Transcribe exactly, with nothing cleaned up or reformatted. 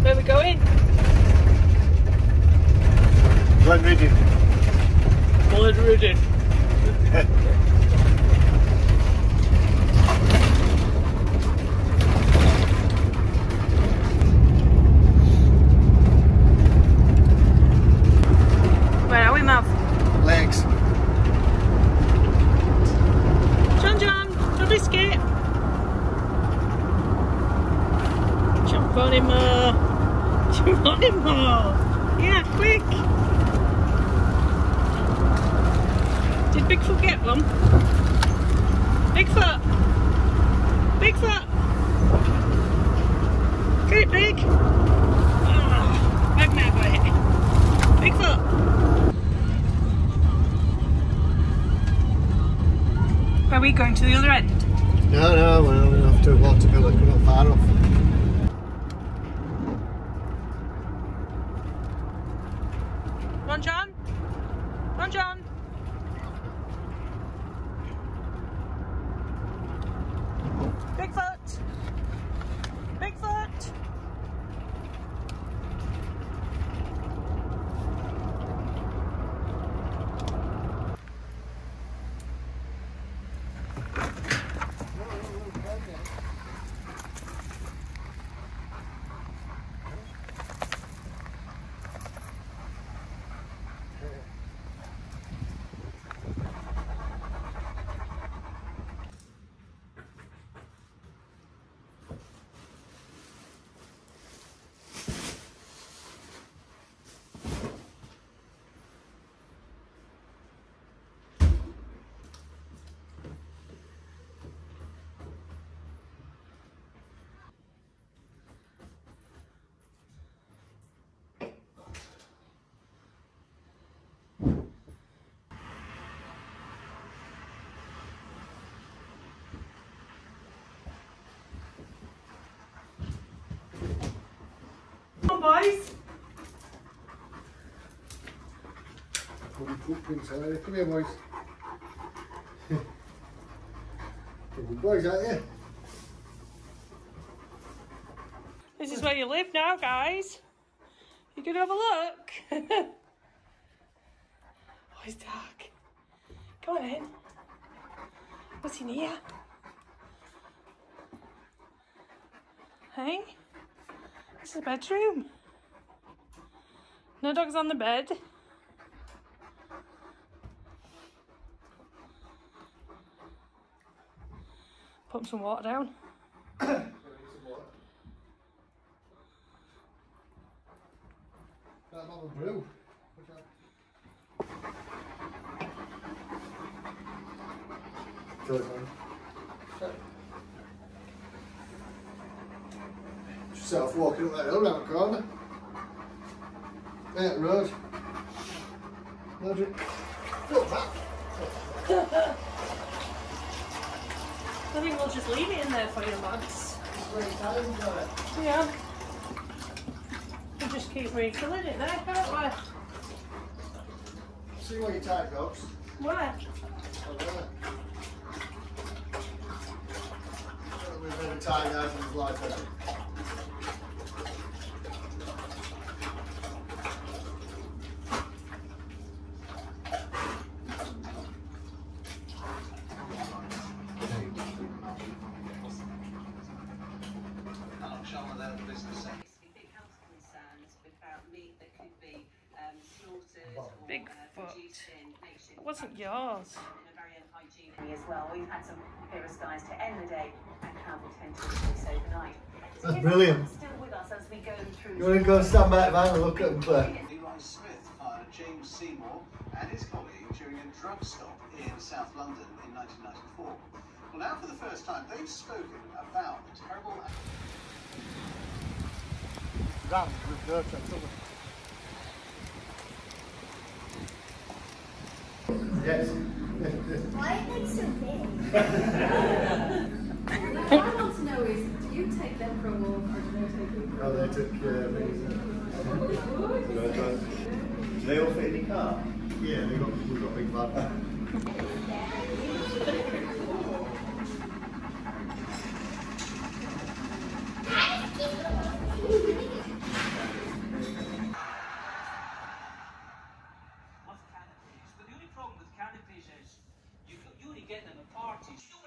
Where are we going? Glenriddin. Glenriddin. Where are we, Mav? Legs. John John, no biscuit. Jump on him more. Jump on him more. Yeah, quick. Did Bigfoot get one? Bigfoot! Bigfoot! Get it, Big! Oh, Magma got it. Bigfoot! Are we going to the other end? No, no, we're only off to Waterville, we're not far off. Come on, John. Come on, John. Bigfoot. Bigfoot. Come on, boys. Probably footprints out there. Come here, boys. Good boys, aren't you? This is where you live now, guys. You can have a look. Oh, it's dark. Go on in. What's in here? Hey? This is a bedroom. No dogs on the bed. Put some water down. That have a brew. Telephone. Just set off walking up that hill round the corner. Yeah, road. Logic. Look back. I think we'll just leave it in there for you, lads. Yeah. We'll just keep refilling it there, can't we? See where your tag goes. Where? Oh, there. We've never tied out in his life, have we? Bigfoot. It wasn't yours. As well, we've had some clearer skies to end the day and cloud will tend to increase overnight. So that's brilliant. Still with us as we go through. You want to go and stand back there and look at them, Claire? Eli Smith fired James Seymour and his colleague during a drug stop in South London in nineteen ninety-four. Well, now for the first time, they've spoken about the terrible. Rammed with dirt on top of Yes. Why are they so big? What I want to know is, do you take them for a walk or do they take you for a Oh, walk? they took uh, me. Do they all fit in the car? Yeah, they got, we got a big van. is, you, you only get them at parties.